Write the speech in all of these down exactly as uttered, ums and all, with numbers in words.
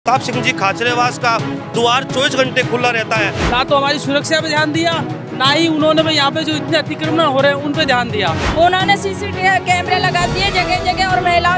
प्रताप सिंह जी खाचरेवास का द्वार चौबीस घंटे खुला रहता है। ना तो हमारी सुरक्षा पे ध्यान दिया, ना ही उन्होंने यहाँ पे जो इतने अतिक्रमण हो रहे हैं उन पे ध्यान दिया। उन्होंने सीसीटीवी कैमरे लगा दिए जगह जगह और महिलाओं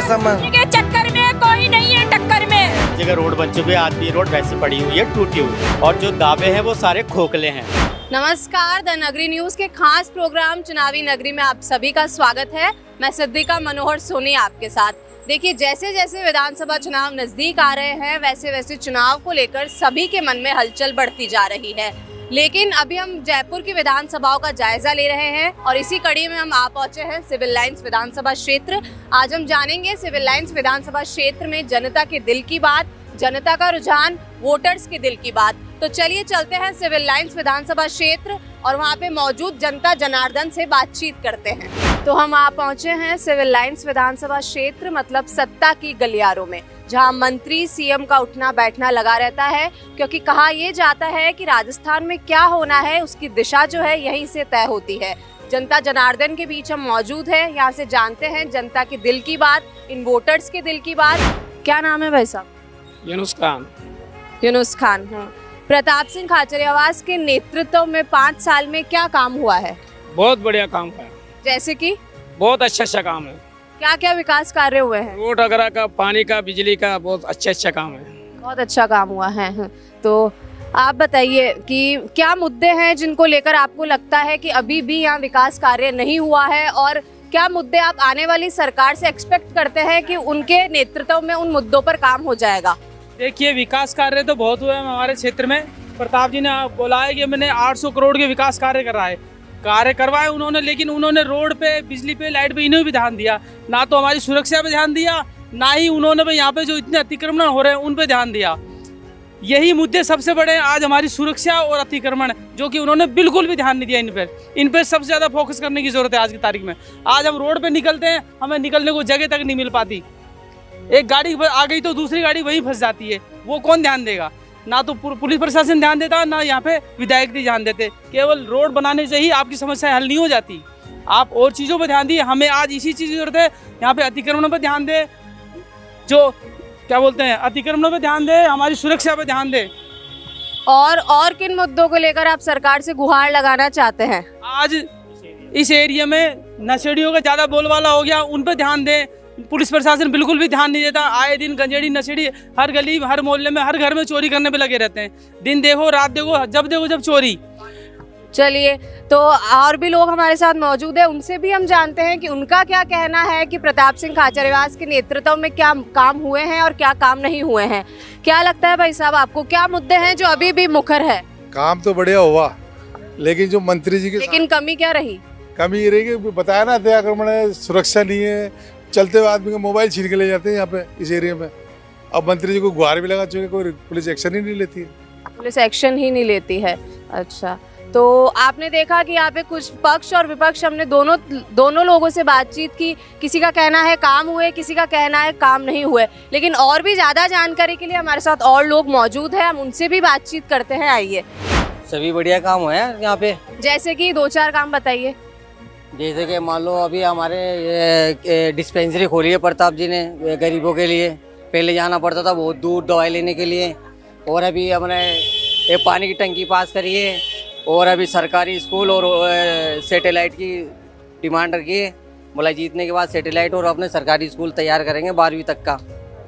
के चक्कर में कोई नहीं है टक्कर में। जगह रोड बन चुकी है, आज भी रोड वैसी पड़ी हुई है, टूटी हुई, और जो दावे हैं वो सारे खोखले हैं। नमस्कार, द नगरी न्यूज के खास प्रोग्राम चुनावी नगरी में आप सभी का स्वागत है। मैं सिद्धिका मनोहर सोनी आपके साथ। देखिए, जैसे जैसे विधानसभा चुनाव नजदीक आ रहे हैं वैसे वैसे चुनाव को लेकर सभी के मन में हलचल बढ़ती जा रही है। लेकिन अभी हम जयपुर की विधानसभाओं का जायजा ले रहे हैं और इसी कड़ी में हम आ पहुंचे हैं सिविल लाइंस विधानसभा क्षेत्र। आज हम जानेंगे सिविल लाइंस विधानसभा क्षेत्र में जनता के दिल की बात, जनता का रुझान, वोटर्स के दिल की बात। तो चलिए चलते हैं सिविल लाइंस विधानसभा क्षेत्र और वहाँ पे मौजूद जनता जनार्दन से बातचीत करते हैं। तो हम आ पहुंचे हैं सिविल लाइंस विधानसभा क्षेत्र, मतलब सत्ता की गलियारों में, जहां मंत्री सीएम का उठना बैठना लगा रहता है, क्योंकि कहा यह जाता है कि राजस्थान में क्या होना है उसकी दिशा जो है यहीं से तय होती है। जनता जनार्दन के बीच हम मौजूद हैं, यहाँ से जानते हैं जनता के दिल की बात, इन वोटर्स के दिल की बात। क्या नाम है भाई साहब? यूनुस खान। यूनुस खान। प्रताप सिंह खाचरियावास के नेतृत्व में पाँच साल में क्या काम हुआ है? बहुत बढ़िया काम है। जैसे कि बहुत अच्छा अच्छा काम है। क्या क्या विकास कार्य हुए हैं? रोड वगैरह का, पानी का, बिजली का, बहुत अच्छा अच्छा काम है। बहुत अच्छा काम हुआ है। तो आप बताइए कि क्या मुद्दे हैं जिनको लेकर आपको लगता है कि अभी भी यहाँ विकास कार्य नहीं हुआ है, और क्या मुद्दे आप आने वाली सरकार से एक्सपेक्ट करते हैं कि उनके नेतृत्व में उन मुद्दों पर काम हो जाएगा? देखिए, विकास कार्य तो बहुत हुए हैं हमारे क्षेत्र में। प्रताप जी ने बोला है कि मैंने आठ सौ करोड़ के विकास कार्य कराए कार्य करवाए उन्होंने, लेकिन उन्होंने रोड पे, बिजली पे, लाइट पे इन्हें भी ध्यान दिया। ना तो हमारी सुरक्षा पे ध्यान दिया, ना ही उन्होंने यहाँ पे जो इतने अतिक्रमण हो रहे हैं उन पे ध्यान दिया। यही मुद्दे सबसे बड़े हैं आज, हमारी सुरक्षा और अतिक्रमण, जो कि उन्होंने बिल्कुल भी ध्यान नहीं दिया। इन पर इन पर सबसे ज़्यादा फोकस करने की जरूरत है आज की तारीख में। आज हम रोड पे निकलते हैं, हमें निकलने को जगह तक नहीं मिल पाती। एक गाड़ी आ गई तो दूसरी गाड़ी वहीं फंस जाती है। वो कौन ध्यान देगा? ना तो पुलिस प्रशासन ध्यान देता, ना यहाँ पे विधायक भी ध्यान देते। केवल रोड बनाने से ही आपकी समस्या हल नहीं हो जाती, आप और चीज़ों पर ध्यान दिए। हमें आज इसी चीज़ की जरूरत है, यहाँ पे अतिक्रमणों पर ध्यान दे, जो क्या बोलते हैं अतिक्रमणों पर ध्यान दे, हमारी सुरक्षा पर ध्यान दे। और और किन मुद्दों को लेकर आप सरकार से गुहार लगाना चाहते हैं? आज इस एरिया में नशेड़ियों का ज़्यादा बोलबाला हो गया, उन पर ध्यान दें। पुलिस प्रशासन बिल्कुल भी ध्यान नहीं देता। आए दिन गंजेड़ी नशेड़ी हर गली, हर मोहल्ले में, हर घर में चोरी करने पे लगे रहते हैं। दिन देखो, रात देखो, जब देखो जब चोरी। चलिए, तो और भी लोग हमारे साथ मौजूद है, उनसे भी हम जानते हैं कि उनका क्या कहना है कि प्रताप सिंह खाचरियावास के नेतृत्व में क्या काम हुए हैं और क्या काम नहीं हुए हैं। क्या लगता है भाई साहब, आपको क्या मुद्दे हैं जो अभी भी मुखर है? काम तो बढ़िया हुआ, लेकिन जो मंत्री जी की लेकिन कमी क्या रही? कमी ये रही कि बताया ना, अतिक्रमण है, सुरक्षा नहीं है, चलते हुए आदमी का मोबाइल छीन के ले जाते हैं यहाँ पे इस एरिया में। अब मंत्री जी को गुहार भी लगा चुके, कोई पुलिस एक्शन ही नहीं लेती है। पुलिस एक्शन ही नहीं लेती है। अच्छा, तो आपने देखा कि यहाँ पे कुछ पक्ष और विपक्ष, हमने दोनों दोनों लोगों से बातचीत की। किसी का कहना है काम हुए, किसी का कहना है काम नहीं हुए। लेकिन और भी ज़्यादा जानकारी के लिए हमारे साथ और लोग मौजूद हैं, हम उनसे भी बातचीत करते हैं। आइए। सभी बढ़िया काम हुए हैं यहाँ पे। जैसे कि दो चार काम बताइए। जैसे कि मान लो अभी हमारे डिस्पेंसरी खोली है प्रताप जी ने गरीबों के लिए। पहले जाना पड़ता था बहुत दूर दवाई लेने के लिए, और अभी हमने एक पानी की टंकी पास करी है, और अभी सरकारी स्कूल और सैटेलाइट की डिमांड रखी है। बोला जीतने के बाद सैटेलाइट और अपने सरकारी स्कूल तैयार करेंगे बारहवीं तक का।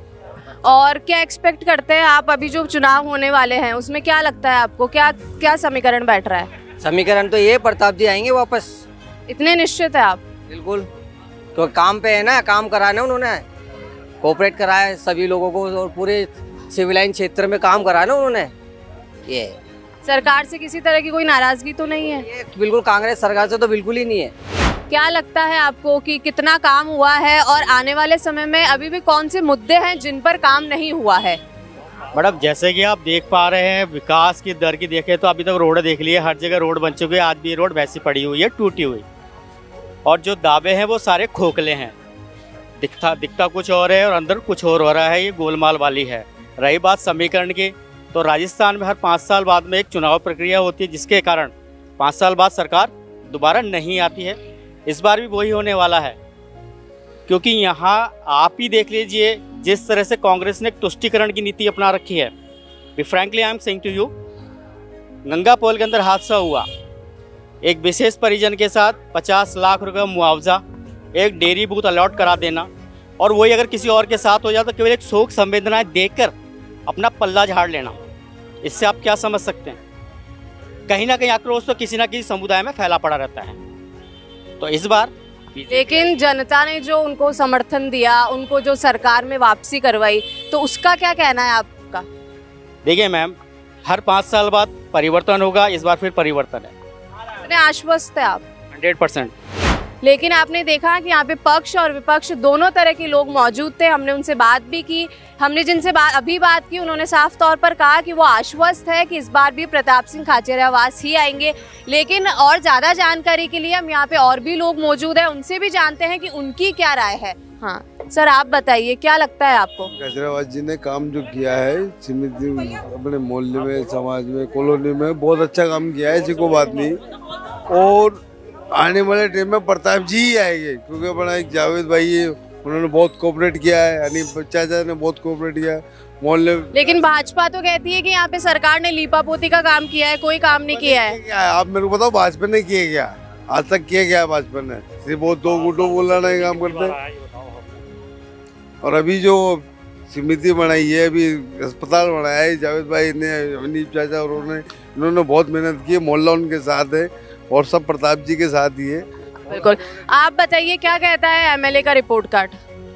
और क्या एक्सपेक्ट करते हैं आप, अभी जो चुनाव होने वाले हैं उसमें क्या लगता है आपको, क्या क्या समीकरण बैठ रहा है? समीकरण तो ये, प्रताप जी आएंगे वापस। इतने निश्चित है आप? बिल्कुल, तो काम पे है ना, काम कराना उन्होंने, कोऑपरेट कराया सभी लोगों को, और पूरे सिविल लाइन क्षेत्र में काम कराना उन्होंने। ये सरकार से किसी तरह की कोई नाराजगी तो नहीं है? ये बिल्कुल कांग्रेस सरकार से तो बिल्कुल ही नहीं है। क्या लगता है आपको कि कितना काम हुआ है, और आने वाले समय में अभी भी कौन से मुद्दे हैं जिन पर काम नहीं हुआ है? मैडम, जैसे कि आप देख पा रहे हैं, विकास की दर की देखें तो अभी तक रोड देख लिए, हर जगह रोड बन चुकी है, आज भी रोड वैसी पड़ी हुई है, टूटी हुई, और जो दावे हैं वो सारे खोखले हैं। दिखता दिखता कुछ और है और अंदर कुछ और हो रहा है। ये गोलमाल वाली है। रही बात समीकरण की, तो राजस्थान में हर पाँच साल बाद में एक चुनाव प्रक्रिया होती है, जिसके कारण पाँच साल बाद सरकार दोबारा नहीं आती है। इस बार भी वही होने वाला है। क्या लगता है आपको, क्या क्या समीकरण बैठ रहा है? समीकरण तो ये, प्रताप जी आएंगे वापस। इतने निश्चित है आप? बिल्कुल। समीकरण तो ये, प्रताप जी आएंगे वापस। इतने निश्चित है आप? इस बार भी वही होने वाला है। क्योंकि यहाँ आप ही देख लीजिए जिस तरह से कांग्रेस ने तुष्टीकरण की नीति अपना रखी है। Be frankly I am saying to you, Ganga Pol के अंदर हादसा हुआ, एक विशेष परिजन के साथ पचास लाख रुपए मुआवजा, एक डेयरी बूथ अलॉट करा देना, और वही अगर किसी और के साथ हो जाए तो केवल एक शोक संवेदनाएं देकर अपना पल्ला झाड़ लेना। इससे आप क्या समझ सकते हैं? कहीं ना कहीं आक्रोश तो किसी ना किसी समुदाय में फैला पड़ा रहता है। तो इस बार लेकिन जनता ने जो उनको समर्थन दिया, उनको जो सरकार में वापसी करवाई, तो उसका क्या कहना है आपका? देखिए मैम, हर पाँच साल बाद परिवर्तन होगा, इस बार फिर परिवर्तन है। इतने आश्वस्त है आप? Hundred percent. लेकिन आपने देखा कि यहाँ पे पक्ष और विपक्ष दोनों तरह के लोग मौजूद थे। हमने उनसे बात भी की, हमने जिनसे बात अभी बात की उन्होंने साफ तौर पर कहा कि वो आश्वस्त है कि इस बार भी प्रताप सिंह खाचरियावास ही आएंगे। लेकिन और ज़्यादा जानकारी के लिए हम यहाँ पे और भी लोग मौजूद हैं, उनसे भी जानते हैं कि उनकी क्या राय है। हाँ सर, आप बताइए क्या लगता है आपको? खाचरियावास जी ने काम जो किया है समिति अपने मोहल्ले में, समाज में, कॉलोनी में बहुत अच्छा काम किया है, ऐसी कोई बात नहीं। और आने वाले टाइम में प्रताप जी ही आएंगे, क्योंकि अपना एक जावेद भाई है, उन्होंने बहुत कोऑपरेट किया है, यानी चाचा ने बहुत कोऑपरेट किया है मोहल्ले। लेकिन भाजपा तो कहती है कि यहाँ पे सरकार ने लीपापोती का काम किया है, कोई काम नहीं किया है। क्या है आप मेरे को बताओ, भाजपा ने किया क्या आज तक? किया क्या भाजपा ने? सिर्फ वो दो गुटों बोलना नहीं काम करते। और अभी जो समिति बनाई है, अभी अस्पताल बनाया है जावेद भाई ने, अवनीश चाचा और उन्होंने इन्होंने बहुत मेहनत की है, मोहल्ला उनके साथ है और सब प्रताप जी के साथ ही है। बिल्कुल। आप बताइए क्या कहता है एमएलए का रिपोर्ट कार्ड?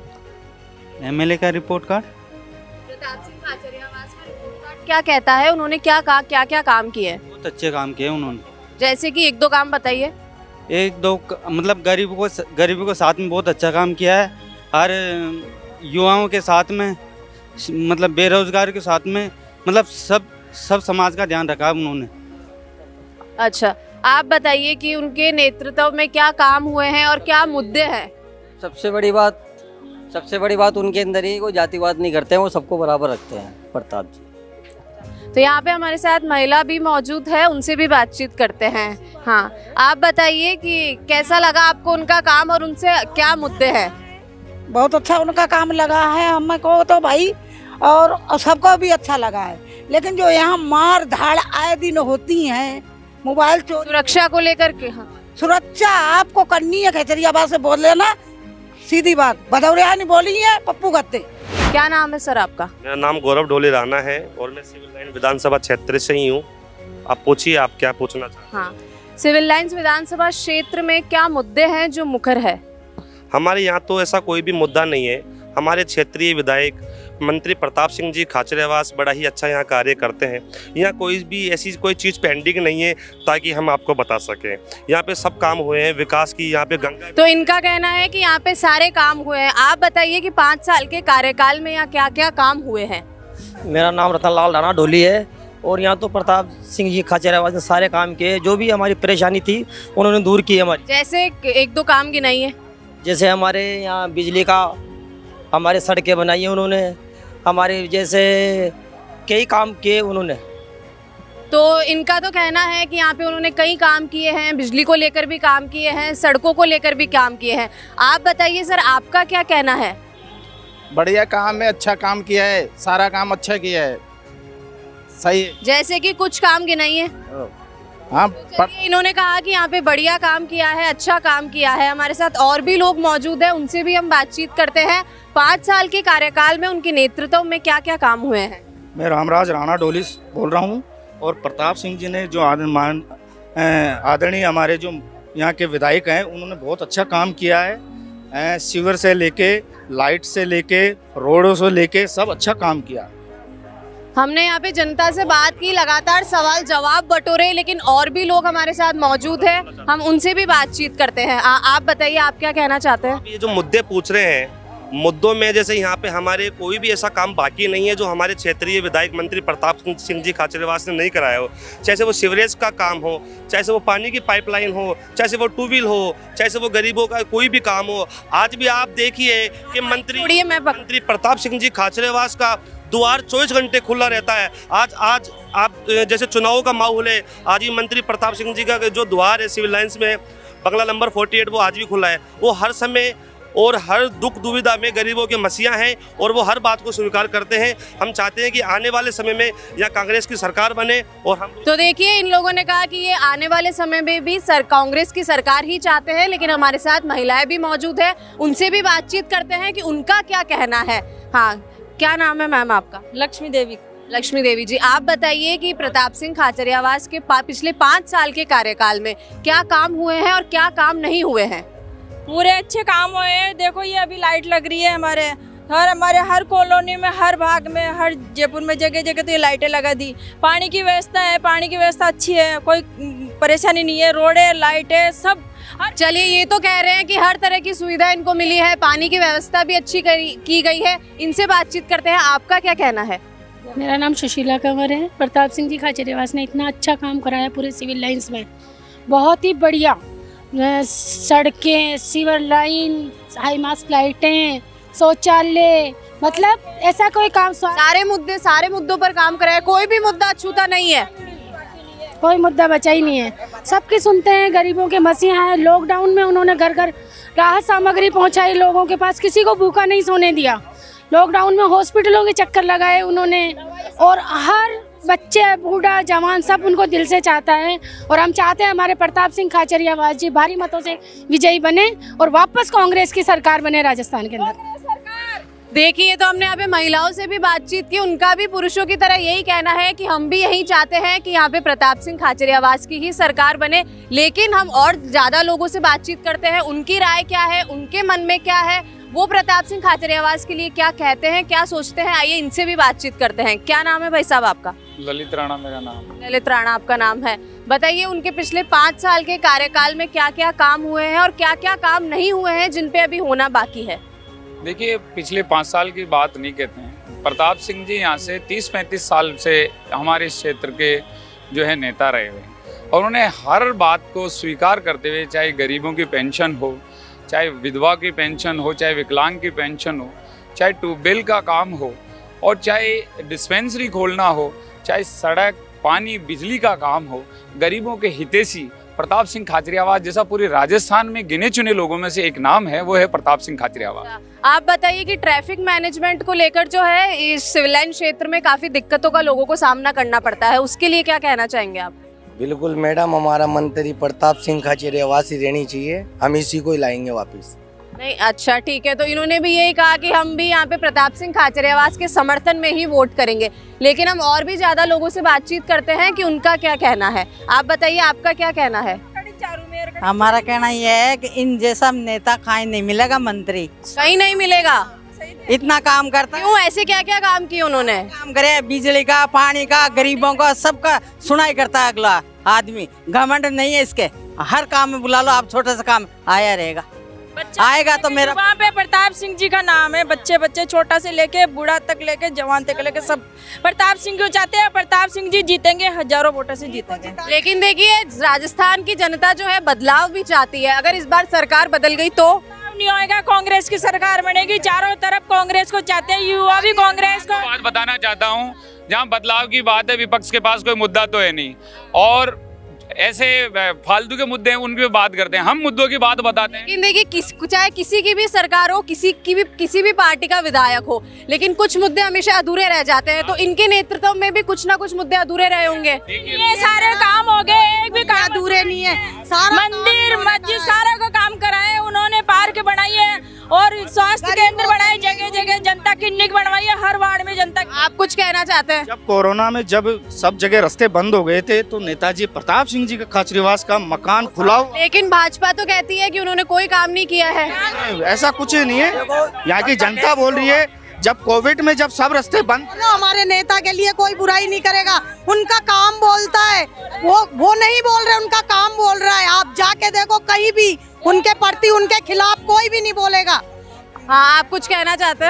एमएलए का रिपोर्ट कार्ड, प्रताप सिंह खाचरियावास का रिपोर्ट कार्ड क्या कहता है? उन्होंने क्या कहा, क्या क्या काम किए? बहुत अच्छे काम किए उन्होंने। जैसे कि एक दो काम बताइए। एक दो मतलब गरीबों को गरीबों के साथ में बहुत अच्छा काम किया है, हर युवाओं के साथ में, मतलब बेरोजगार के साथ में, मतलब सब सब समाज का ध्यान रखा उन्होंने। अच्छा, आप बताइए कि उनके नेतृत्व में क्या काम हुए हैं और क्या मुद्दे हैं? सबसे बड़ी बात सबसे बड़ी बात उनके अंदर ही कोई जातिवाद नहीं करते हैं, वो सबको बराबर रखते हैं प्रताप जी। तो यहाँ पे हमारे साथ महिला भी मौजूद है, उनसे भी बातचीत करते हैं। हाँ, आप बताइए कि कैसा लगा आपको उनका काम और उनसे क्या मुद्दे हैं? बहुत अच्छा उनका काम लगा है हमको तो भाई, और सबको भी अच्छा लगा है। लेकिन जो यहाँ मार धाड़ आए दिन होती है, मोबाइल चोरी, सुरक्षा को लेकर के, हाँ सुरक्षा आपको करनी है, खाचरियावास से बोल लेना, सीधी बात। भदौरिया नहीं बोली है, पप्पू गत्ते। क्या नाम है सर आपका? मेरा नाम गौरव ढोले राणा है और मैं सिविल लाइन विधानसभा क्षेत्र से ही हूँ। आप पूछिए, आप क्या पूछना चाहते हैं? हाँ, सिविल लाइंस विधानसभा क्षेत्र में क्या मुद्दे हैं जो मुखर है? हमारे यहाँ तो ऐसा कोई भी मुद्दा नहीं है। हमारे क्षेत्रीय विधायक मंत्री प्रताप सिंह जी खाचरियावास बड़ा ही अच्छा यहाँ कार्य करते हैं। यहाँ कोई भी ऐसी कोई चीज़ पेंडिंग नहीं है ताकि हम आपको बता सकें। यहाँ पे सब काम हुए हैं विकास की। यहाँ पे गंगा, तो इनका कहना है कि यहाँ पे सारे काम हुए हैं। आप बताइए कि पाँच साल के कार्यकाल में यहाँ क्या क्या काम हुए हैं? मेरा नाम रतनलाल राणा ढोली है और यहाँ तो प्रताप सिंह जी खाचरियावास ने सारे काम किए, जो भी हमारी परेशानी थी उन्होंने दूर की हमारी। जैसे एक दो काम गिनाइए। जैसे हमारे यहाँ बिजली का, हमारे सड़कें बनाई हैं उन्होंने, हमारे जैसे कई काम किए उन्होंने। तो इनका तो कहना है कि यहाँ पे उन्होंने कई काम किए हैं, बिजली को लेकर भी काम किए हैं, सड़कों को लेकर भी काम किए हैं। आप बताइए सर, आपका क्या कहना है? बढ़िया काम है, अच्छा काम किया है, सारा काम अच्छा किया है, सही है। जैसे कि कुछ काम गिनाइए। हाँ, तो इन्होंने कहा कि यहाँ पे बढ़िया काम किया है, अच्छा काम किया है। हमारे साथ और भी लोग मौजूद हैं, उनसे भी हम बातचीत करते हैं। पाँच साल के कार्यकाल में उनके नेतृत्व में क्या क्या काम हुए हैं? मैं रामराज राणा ढोली बोल रहा हूँ और प्रताप सिंह जी ने जो आदरणीय हमारे जो यहाँ के विधायक हैं, उन्होंने बहुत अच्छा काम किया है। सीवर से लेके, लाइट से लेके, रोडों से लेके सब अच्छा काम किया। हमने यहाँ पे जनता से बात की, लगातार सवाल जवाब बटोरे, लेकिन और भी लोग हमारे साथ मौजूद हैं, हम उनसे भी बातचीत करते हैं। आ, आप बताइए, आप क्या कहना चाहते हैं? ये जो मुद्दे पूछ रहे हैं, मुद्दों में जैसे यहाँ पे हमारे कोई भी ऐसा काम बाकी नहीं है जो हमारे क्षेत्रीय विधायक मंत्री प्रताप सिंह जी खाचरियावास ने नहीं कराया हो। चाहे वो सीवरेज का काम हो, चाहे वो पानी की पाइपलाइन हो, चाहे वो ट्यूबवेल हो, चाहे वो गरीबों का कोई भी काम हो। आज भी आप देखिए कि मंत्री मंत्री प्रताप सिंह जी खाचरियावास का द्वार चौबीस घंटे खुला रहता है। आज आज आप जैसे चुनाव का माहौल है, आज ही मंत्री प्रताप सिंह जी का जो द्वार है सिविल लाइंस में, बंगला नंबर अड़तालीस, वो आज भी खुला है। वो हर समय और हर दुख दुविधा में गरीबों के मसीहा हैं और वो हर बात को स्वीकार करते हैं। हम चाहते हैं कि आने वाले समय में यहाँ कांग्रेस की सरकार बने और हम तो देखिए इन लोगों ने कहा कि ये आने वाले समय में भी सर कांग्रेस की सरकार ही चाहते हैं, लेकिन हमारे साथ महिलाएं भी मौजूद है, उनसे भी बातचीत करते हैं कि उनका क्या कहना है। हाँ, क्या नाम है मैम आपका? लक्ष्मी देवी। लक्ष्मी देवी जी, आप बताइए कि प्रताप सिंह खाचरियावास के पा, पिछले पाँच साल के कार्यकाल में क्या काम हुए हैं और क्या काम नहीं हुए हैं? पूरे अच्छे काम हुए हैं। देखो ये अभी लाइट लग रही है हमारे हर हमारे हर कॉलोनी में, हर भाग में, हर जयपुर में जगह जगह तो ये लाइटें लगा दी। पानी की व्यवस्था है, पानी की व्यवस्था अच्छी है, कोई परेशानी नहीं है, रोडें, लाइटें सब। चलिए ये तो कह रहे हैं कि हर तरह की सुविधा इनको मिली है, पानी की व्यवस्था भी अच्छी की गई है। इनसे बातचीत करते हैं, आपका क्या कहना है? मेरा नाम सुशीला कंवर है। प्रताप सिंह जी खाचरियावास ने इतना अच्छा काम कराया पूरे सिविल लाइंस में, बहुत ही बढ़िया। सड़कें, सीवर लाइन, हाई मास्क लाइटें, शौचालय, मतलब ऐसा कोई काम सारे मुद्दे सारे मुद्दों पर काम कराया, कोई भी मुद्दा अछूता नहीं है, कोई मुद्दा बचा ही नहीं है। सबके सुनते हैं, गरीबों के मसीहा हैं। लॉकडाउन में उन्होंने घर घर राहत सामग्री पहुंचाई लोगों के पास, किसी को भूखा नहीं सोने दिया। लॉकडाउन में हॉस्पिटलों के चक्कर लगाए उन्होंने, और हर बच्चे, बूढ़ा, जवान सब उनको दिल से चाहता है। और हम चाहते हैं हमारे प्रताप सिंह खाचरियावास जी भारी मतों से विजयी बने और वापस कांग्रेस की सरकार बने राजस्थान के अंदर। देखिए तो हमने यहाँ पे महिलाओं से भी बातचीत की, उनका भी पुरुषों की तरह यही कहना है कि हम भी यही चाहते हैं कि यहाँ पे प्रताप सिंह खाचरियावास की ही सरकार बने। लेकिन हम और ज्यादा लोगों से बातचीत करते हैं, उनकी राय क्या है, उनके मन में क्या है, वो प्रताप सिंह खाचरियावास के लिए क्या कहते हैं, क्या सोचते हैं। आइए इनसे भी बातचीत करते हैं। क्या नाम है भाई साहब आपका? ललित राणा मेरा नाम। ललित राणा आपका नाम है। बताइए उनके पिछले पाँच साल के कार्यकाल में क्या क्या काम हुए हैं और क्या क्या काम नहीं हुए हैं जिन पे अभी होना बाकी है? देखिए पिछले पाँच साल की बात नहीं कहते हैं, प्रताप सिंह जी यहाँ से तीस पैंतीस साल से हमारे इस क्षेत्र के जो है नेता रहे हुए हैं, और उन्होंने हर बात को स्वीकार करते हुए, चाहे गरीबों की पेंशन हो, चाहे विधवा की पेंशन हो, चाहे विकलांग की पेंशन हो, चाहे ट्यूबवेल का काम हो, और चाहे डिस्पेंसरी खोलना हो, चाहे सड़क, पानी, बिजली का काम हो, गरीबों के हितैषी प्रताप सिंह खाचरियावास जैसा पूरे राजस्थान में गिने चुने लोगों में से एक नाम है, वो है प्रताप सिंह खाचरियावास। आप बताइए कि ट्रैफिक मैनेजमेंट को लेकर जो है इस सिविल लाइन क्षेत्र में काफी दिक्कतों का लोगों को सामना करना पड़ता है, उसके लिए क्या कहना चाहेंगे आप? बिल्कुल मैडम, हमारा मंत्री प्रताप सिंह खाचरियावास ही रहनी चाहिए, हम इसी को ही लाएंगे वापस। नहीं, अच्छा ठीक है। तो इन्होंने भी यही कहा कि हम भी यहाँ पे प्रताप सिंह खाचरियावास के समर्थन में ही वोट करेंगे, लेकिन हम और भी ज्यादा लोगों से बातचीत करते हैं कि उनका क्या कहना है। आप बताइए आपका क्या कहना है? हमारा कहना यह है कि इन जैसा नेता कहीं नहीं मिलेगा, मंत्री कहीं नहीं मिलेगा। इतना काम करता क्यों? ऐसे क्या क्या काम किए उन्होंने? काम करे, बिजली का, पानी का, गरीबों का, सबका सुनाई करता है अगला आदमी। घमंड नहीं है इसके, हर काम में बुला लो आप, छोटा सा काम आया रहेगा, आएगा तो मेरा। वहाँ पे प्रताप सिंह जी का नाम है, बच्चे बच्चे छोटा से लेके बूढ़ा तक लेके जवान तक लेके सब प्रताप सिंह को चाहते हैं। प्रताप सिंह जी जीतेंगे, हजारों वोटों से जीतेंगे। लेकिन देखिए राजस्थान की जनता जो है बदलाव भी चाहती है, अगर इस बार सरकार बदल गई तो नहीं होएगा, कांग्रेस की सरकार बनेगी। चारों तरफ कांग्रेस को चाहते हैं, युवा भी कांग्रेस को। बात बताना चाहता हूँ, जहाँ बदलाव की बात है विपक्ष के पास कोई मुद्दा तो है नहीं, और ऐसे फालतू के मुद्दे हैं उनकी बात करते हैं, हम मुद्दों की बात बताते हैं। लेकिन देखिए किस चाहे किसी की भी सरकार हो, किसी की भी किसी भी पार्टी का विधायक हो, लेकिन कुछ मुद्दे हमेशा अधूरे रह जाते हैं। तो इनके नेतृत्व में भी कुछ ना कुछ मुद्दे अधूरे रहे होंगे। ये सारे काम हो गए, एक भी काम अधूरे नहीं है। सारा मंदिर मस्जिद सारा का काम कराए उन्होंने, पार्क बनाई है और स्वास्थ्य केंद्र बनाए, जगह जगह जनता क्लिनिक बनवाई है, हर वार्ड में जनता। आप कुछ कहना चाहते हैं? जब कोरोना में जब सब जगह रास्ते बंद हो गए थे तो नेताजी प्रताप सिंह जी का खाचरियावास का मकान खुला, लेकिन भाजपा तो कहती है कि उन्होंने कोई काम नहीं किया है। ऐसा कुछ नहीं है, यहाँ की जनता बोल रही है। जब कोविड में जब सब रास्ते बंद, हमारे नेता के लिए कोई बुराई नहीं करेगा, उनका काम बोलता है, वो वो नहीं बोल रहे, उनका काम बोल रहा है। आप जाके देखो कहीं भी उनके प्रति, उनके खिलाफ कोई भी नहीं बोलेगा। हाँ, आप कुछ कहना चाहते हैं?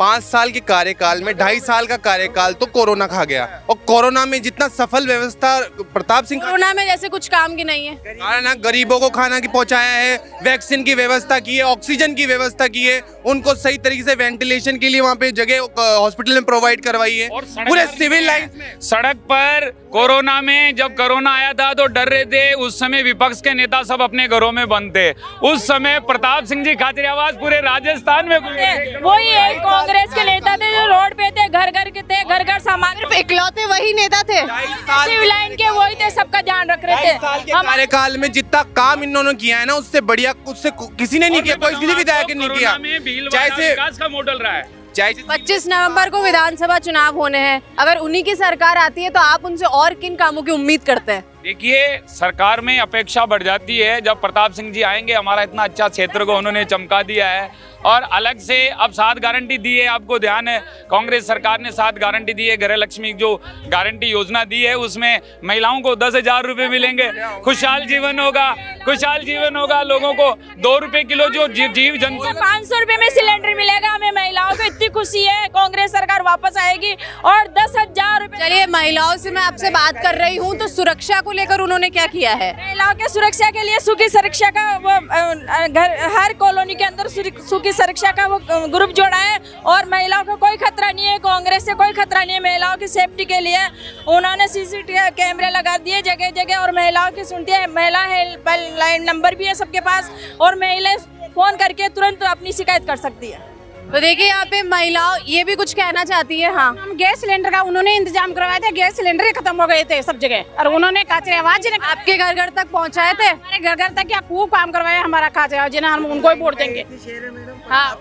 पाँच साल के कार्यकाल में ढाई साल का कार्यकाल तो कोरोना खा गया, और कोरोना में जितना सफल व्यवस्था प्रताप सिंह कोरोना में जैसे कुछ काम की नहीं है, खाना गरीबों को खाना की पहुंचाया है, वैक्सीन की व्यवस्था की है, ऑक्सीजन की व्यवस्था की है, उनको सही तरीके से वेंटिलेशन के लिए वहाँ पे जगह हॉस्पिटल में प्रोवाइड करवाई है। पूरे सिविल लाइन में सड़क पर कोरोना में जब कोरोना आया था तो डर रहे थे, उस समय विपक्ष के नेता सब अपने घरों में बंद थे। उस समय प्रताप सिंह जी खाचरियावास पूरे राजस्थान में वही एक कांग्रेस के नेता थे जो रोड पे थे, घर घर के थे, घर घर सामान, इकलौते वही नेता थे सिविल लाइन के, वही थे, सबका ध्यान रख रहे थे। कार्यकाल में जितना काम इन्होंने किया है ना, उससे बढ़िया उससे किसी ने नहीं किया, कोई किसी विधायक ने नहीं किया। जैसे विकास का मॉडल रहा है। पच्चीस नवंबर को विधानसभा चुनाव होने हैं, अगर उन्हीं की सरकार आती है तो आप उनसे और किन कामों की उम्मीद करते हैं? देखिए, सरकार में अपेक्षा बढ़ जाती है जब प्रताप सिंह जी आएंगे। हमारा इतना अच्छा क्षेत्र को उन्होंने चमका दिया है, और अलग से अब सात गारंटी दी है। आपको ध्यान है, कांग्रेस सरकार ने सात गारंटी दी है। गृह लक्ष्मी जो गारंटी योजना दी है, उसमें महिलाओं को दस हजार रुपए मिलेंगे, खुशहाल जीवन होगा, खुशहाल जीवन होगा। लोगों को दो रुपए किलो जो जीव जीव जंतु पाँच सौ रुपए में सिलेंडर मिलेगा। हमें महिलाओं को इतनी खुशी है, कांग्रेस सरकार वापस आएगी, और दस हजार रुपए। चलिए, महिलाओं से मैं आपसे बात कर रही हूँ, तो सुरक्षा को लेकर उन्होंने क्या किया है? महिलाओं के सुरक्षा के लिए सुखी सुरक्षा का वो घर, हर कॉलोनी के अंदर सुखी सुरक्षा का वो ग्रुप जोड़ा है, और महिलाओं को कोई खतरा नहीं है, कांग्रेस से कोई खतरा नहीं है। महिलाओं की सेफ्टी के लिए उन्होंने सीसीटीवी कैमरे लगा दिए जगह जगह, और महिलाओं की सुनती है। महिला हेल्पलाइन नंबर भी है सबके पास, और महिलाएं फोन करके तुरंत अपनी शिकायत कर सकती है। तो देखिए, यहाँ पे महिलाओं ये भी कुछ कहना चाहती है। हाँ, हम गैस सिलेंडर का उन्होंने इंतजाम करवाया था, गैस सिलेंडर खत्म हो गए थे सब जगह, और उन्होंने खाचरियावास जी ने आपके घर घर तक पहुँचाए थे? हमारे घर घर तक क्या खूब काम करवाया हमारा खाचरियावास जी ने, हम उनको ही वोट देंगे। हाँ,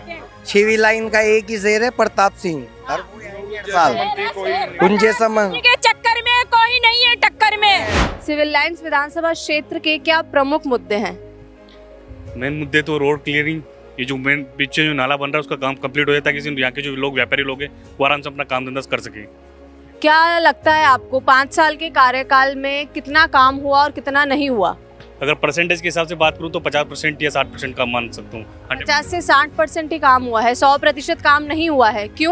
सिविल लाइन का एक ही शेर है, प्रताप सिंह। हर साल उन जैसा के चक्कर में कोई नहीं है टक्कर में। सिविल लाइन्स विधानसभा क्षेत्र के क्या प्रमुख मुद्दे हैं? मेन मुद्दे तो रोड क्लियरिंग, ये जो मेन पीछे जो नाला बन रहा है उसका काम कंप्लीट हो जाए, ताकि यहाँ के जो लोग व्यापारी लोग हैं वो आराम से अपना काम धंधा कर सके। क्या लगता है आपको, पाँच साल के कार्यकाल में कितना काम हुआ और कितना नहीं हुआ? अगर परसेंटेज के हिसाब से बात करूँ तो पचास परसेंट या साठ परसेंट काम मान सकता हूँ। पचास से साठ परसेंट ही काम हुआ है, सौ प्रतिशत काम नहीं हुआ है। क्यों?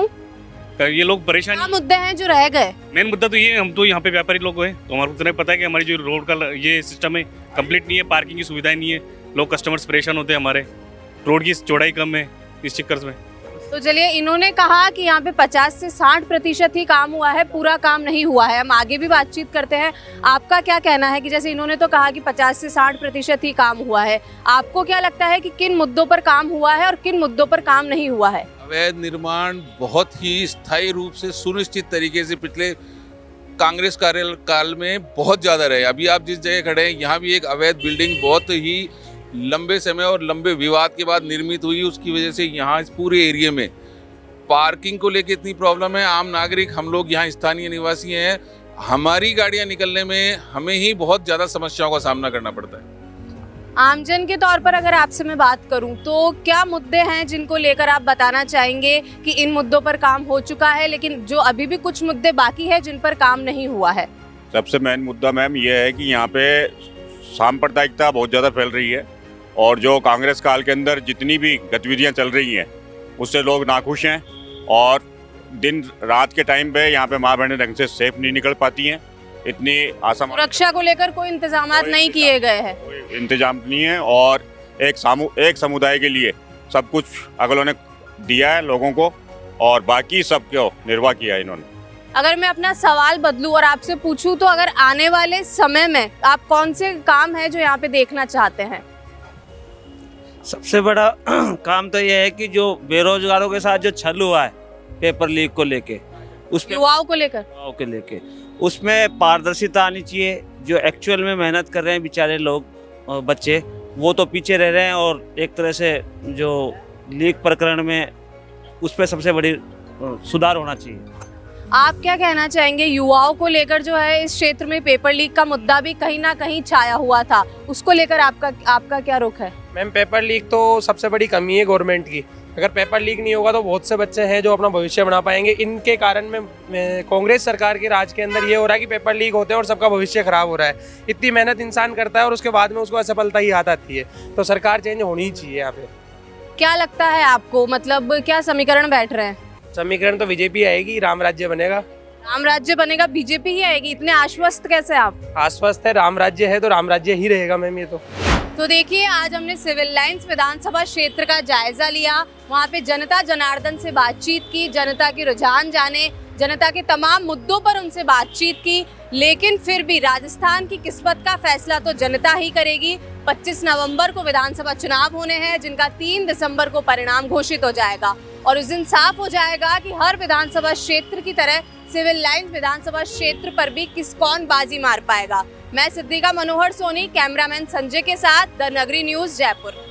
ये लोग परेशान, क्या मुद्दे हैं जो रह गए? मेन मुद्दा तो ये, हम तो यहाँ पे व्यापारी लोग हैं, तो हमारे को तो नहीं पता है कि हमारी जो रोड का ये सिस्टम है कंप्लीट नहीं है, पार्किंग की सुविधाएं नहीं है, लोग कस्टमर्स परेशान होते हैं, हमारे रोड की चौड़ाई कम है इस चक्कर में। तो चलिए, इन्होंने कहा कि यहाँ पे पचास से साठ प्रतिशत ही काम हुआ है, पूरा काम नहीं हुआ है। हम आगे भी बातचीत करते हैं। आपका क्या कहना है कि जैसे इन्होंने तो कहा कि पचास से साठ प्रतिशत ही काम हुआ है, आपको क्या लगता है कि किन मुद्दों पर काम हुआ है और किन मुद्दों पर काम नहीं हुआ है? अवैध निर्माण बहुत ही स्थायी रूप से सुनिश्चित तरीके से पिछले कांग्रेस कार्यकाल में बहुत ज्यादा रहे। अभी आप जिस जगह खड़े हैं, यहाँ भी एक अवैध बिल्डिंग बहुत ही लंबे समय और लंबे विवाद के बाद निर्मित हुई। उसकी वजह से यहाँ इस पूरे एरिया में पार्किंग को लेकर इतनी प्रॉब्लम है। आम नागरिक, हम लोग यहाँ स्थानीय निवासी हैं, हमारी गाड़ियाँ निकलने में हमें ही बहुत ज़्यादा समस्याओं का सामना करना पड़ता है। आमजन के तौर पर अगर आपसे मैं बात करूं तो क्या मुद्दे हैं जिनको लेकर आप बताना चाहेंगे कि इन मुद्दों पर काम हो चुका है, लेकिन जो अभी भी कुछ मुद्दे बाकी है जिन पर काम नहीं हुआ है? सबसे मेन मुद्दा मैम ये है कि यहाँ पे सांप्रदायिकता बहुत ज़्यादा फैल रही है, और जो कांग्रेस काल के अंदर जितनी भी गतिविधियां चल रही हैं उससे लोग नाखुश हैं, और दिन रात के टाइम पे यहाँ पे माँ बहनें ढंग से सेफ नहीं निकल पाती हैं। इतनी आसाम सुरक्षा को लेकर कोई इंतजाम नहीं किए गए हैं, इंतजाम नहीं है, और एक सामू एक समुदाय के लिए सब कुछ अगलों ने दिया है लोगों को, और बाकी सब को निर्वाह किया है इन्होंने। अगर मैं अपना सवाल बदलूं और आपसे पूछूं तो अगर आने वाले समय में आप कौन से काम है जो यहाँ पे देखना चाहते हैं? सबसे बड़ा काम तो यह है कि जो बेरोजगारों के साथ जो छल हुआ है पेपर लीक को लेके, उस युवाओं को लेकर युवाओं के लेके उसमें पारदर्शिता आनी चाहिए। जो एक्चुअल में मेहनत कर रहे हैं बेचारे लोग बच्चे, वो तो पीछे रह रहे हैं, और एक तरह से जो लीक प्रकरण में उस पर सबसे बड़ी सुधार होना चाहिए। आप क्या कहना चाहेंगे, युवाओं को लेकर जो है इस क्षेत्र में पेपर लीक का मुद्दा भी कहीं ना कहीं छाया हुआ था, उसको लेकर आपका आपका क्या रुख है? मैम, पेपर लीक तो सबसे बड़ी कमी है गवर्नमेंट की। अगर पेपर लीक नहीं होगा तो बहुत से बच्चे हैं जो अपना भविष्य बना पाएंगे। इनके कारण में कांग्रेस सरकार के राज के अंदर ये हो रहा है कि पेपर लीक होते हैं और सबका भविष्य खराब हो रहा है। इतनी मेहनत इंसान करता है और उसके बाद में उसको असफलता ही हाथ आती है, तो सरकार चेंज होनी ही चाहिए यहाँ पे। क्या लगता है आपको, मतलब क्या समीकरण बैठ रहे हैं? समीकरण तो बीजेपी आएगी, राम राज्य बनेगा। राम राज्य बनेगा, बीजेपी ही आएगी, इतने आश्वस्त कैसे आप? आश्वस्त है, राम राज्य है तो राम राज्य ही रहेगा मैम ये तो। तो देखिए, आज हमने सिविल लाइंस विधानसभा क्षेत्र का जायजा लिया, वहाँ पे जनता जनार्दन से बातचीत की, जनता की रुझान जाने, जनता के तमाम मुद्दों पर उनसे बातचीत की, लेकिन फिर भी राजस्थान की किस्मत का फैसला तो जनता ही करेगी। पच्चीस नवंबर को विधानसभा चुनाव होने हैं, जिनका तीन दिसंबर को परिणाम घोषित हो जाएगा और उस दिन साफ हो जाएगा कि हर विधानसभा क्षेत्र की तरह सिविल लाइंस विधानसभा क्षेत्र पर भी किस कौन बाजी मार पाएगा। मैं सिद्दीका मनोहर सोनी, कैमरामैन संजय के साथ, द नगरी न्यूज, जयपुर।